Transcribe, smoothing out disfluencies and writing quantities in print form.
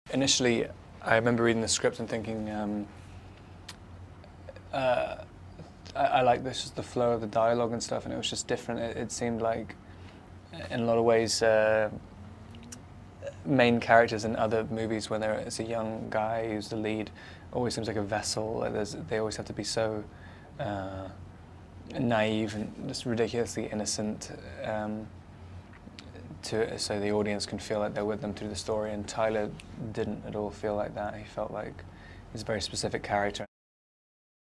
Initially, I remember reading the script and thinking, I like this, just the flow of the dialogue and stuff, and it was just different. It seemed like, in a lot of ways, main characters in other movies, when it's a young guy who's the lead, always seems like a vessel. Like they always have to be so naive and just ridiculously innocent, so the audience can feel like they're with them through the story. And Tyler didn't at all feel like that. He felt like he's a very specific character.